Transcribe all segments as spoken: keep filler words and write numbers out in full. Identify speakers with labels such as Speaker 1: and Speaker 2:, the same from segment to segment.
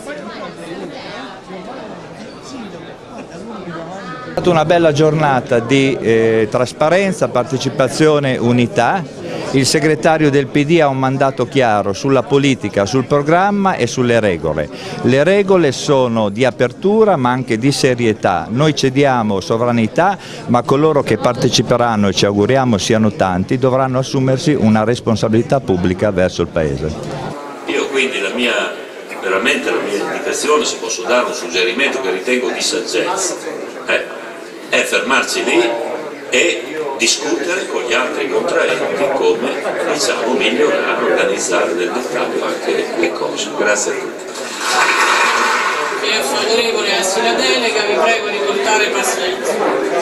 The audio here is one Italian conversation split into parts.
Speaker 1: È stata una bella giornata di eh, trasparenza, partecipazione, unità. Il segretario del P D ha un mandato chiaro sulla politica, sul programma e sulle regole. Le regole sono di apertura ma anche di serietà. Noi cediamo sovranità, ma coloro che parteciperanno, e ci auguriamo siano tanti, dovranno assumersi una responsabilità pubblica verso il Paese.
Speaker 2: Io quindi la mia, veramente la mia indicazione, se posso dare un suggerimento che ritengo di saggezza, è, è fermarci lì e discutere con gli altri contraenti come, diciamo, migliorare, organizzare nel dettaglio anche le cose. Grazie a tutti.
Speaker 3: Chi è favorevole a la delega, vi prego di portare pazienza.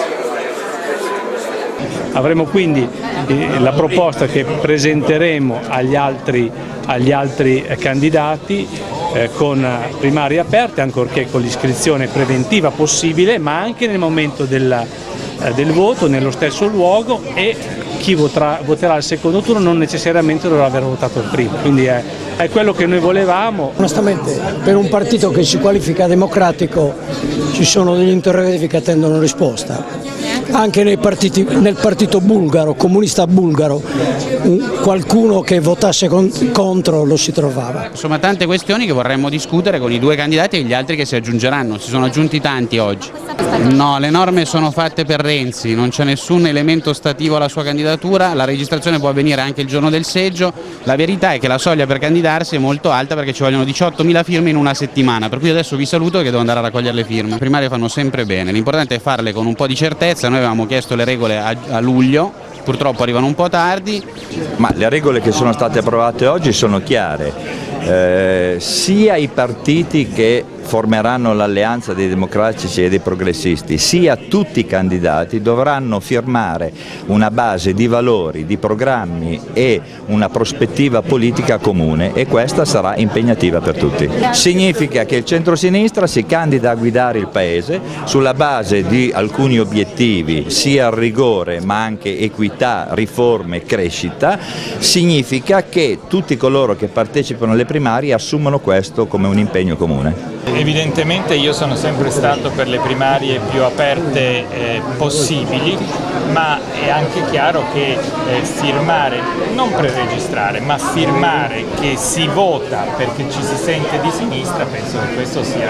Speaker 4: Avremo quindi eh, la proposta che presenteremo agli altri, agli altri eh, candidati eh, con primarie aperte, ancorché con l'iscrizione preventiva possibile, ma anche nel momento della, eh, del voto, nello stesso luogo, e chi voterà, voterà al secondo turno non necessariamente dovrà aver votato il primo. Quindi è, è quello che noi volevamo.
Speaker 5: Onestamente, per un partito che si qualifica democratico ci sono degli interrogativi che attendono risposta. Anche nei partiti, nel partito bulgaro, comunista bulgaro, qualcuno che votasse contro lo si trovava.
Speaker 6: Insomma, tante questioni che vorremmo discutere con i due candidati e gli altri che si aggiungeranno. Si sono aggiunti tanti oggi. No, le norme sono fatte per Renzi, non c'è nessun elemento ostativo alla sua candidatura, la registrazione può avvenire anche il giorno del seggio. La verità è che la soglia per candidarsi è molto alta perché ci vogliono diciottomila firme in una settimana, per cui adesso vi saluto che devo andare a raccogliere le firme. Le primarie fanno sempre bene, l'importante è farle con un po' di certezza. Noi avevamo chiesto le regole a, a luglio, purtroppo arrivano un po' tardi.
Speaker 1: Ma le regole che sono state approvate oggi sono chiare, eh, sia i partiti che formeranno l'alleanza dei democratici e dei progressisti, sia tutti i candidati dovranno firmare una base di valori, di programmi e una prospettiva politica comune, e questa sarà impegnativa per tutti. Significa che il centrosinistra si candida a guidare il Paese sulla base di alcuni obiettivi, sia rigore ma anche equità, riforme, crescita. Significa che tutti coloro che partecipano alle primarie assumono questo come un impegno comune.
Speaker 7: Evidentemente io sono sempre stato per le primarie più aperte eh, possibili, ma è anche chiaro che eh, firmare, non preregistrare, ma firmare che si vota perché ci si sente di sinistra, penso che questo sia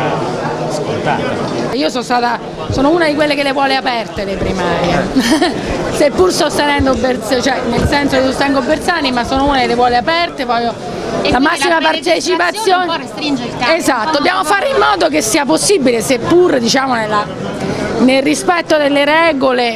Speaker 7: scontato.
Speaker 8: Io sono stata, sono una di quelle che le vuole aperte le primarie, seppur sostenendo Bersani, cioè nel senso che sostengo Bersani, ma sono una che le vuole aperte, voglio la massima la partecipazione.
Speaker 9: Un po' restringe il campo.
Speaker 8: Esatto, dobbiamo fare in modo che sia possibile, seppur diciamo nella, nel rispetto delle regole,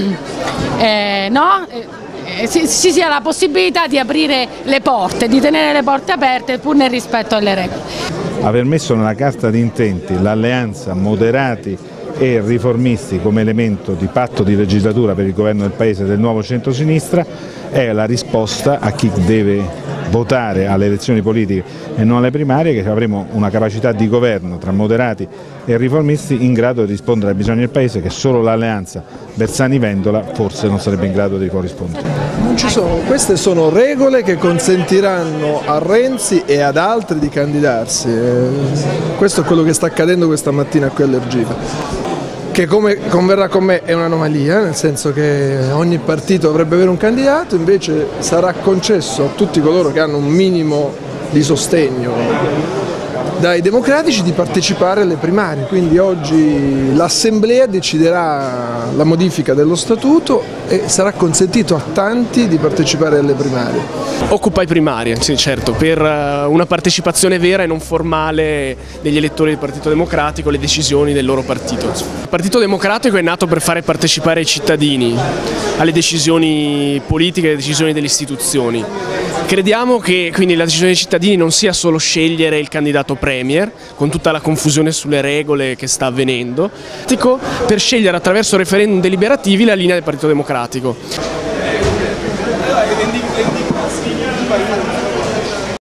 Speaker 8: eh, no? eh, ci sia la possibilità di aprire le porte, di tenere le porte aperte pur nel rispetto delle regole.
Speaker 10: Aver messo nella carta di intenti l'alleanza moderati e riformisti come elemento di patto di legislatura per il governo del Paese del nuovo centrosinistra è la risposta a chi deve votare alle elezioni politiche e non alle primarie, che avremo una capacità di governo tra moderati e riformisti in grado di rispondere ai bisogni del Paese che solo l'alleanza Bersani-Vendola forse non sarebbe in grado di corrispondere.
Speaker 11: Non ci sono, queste sono regole che consentiranno a Renzi e ad altri di candidarsi. Questo è quello che sta accadendo questa mattina qui all'Ergiva, che come converrà con me è un'anomalia, nel senso che ogni partito dovrebbe avere un candidato, invece sarà concesso a tutti coloro che hanno un minimo di sostegno dai democratici di partecipare alle primarie, quindi oggi l'Assemblea deciderà la modifica dello statuto e sarà consentito a tanti di partecipare alle primarie.
Speaker 12: Occupa i primarie, sì, certo, per una partecipazione vera e non formale degli elettori del Partito Democratico alle decisioni del loro partito. Il Partito Democratico è nato per fare partecipare i cittadini alle decisioni politiche, alle decisioni delle istituzioni. Crediamo che quindi la decisione dei cittadini non sia solo scegliere il candidato premier, con tutta la confusione sulle regole che sta avvenendo, per scegliere attraverso referendum deliberativi la linea del Partito Democratico.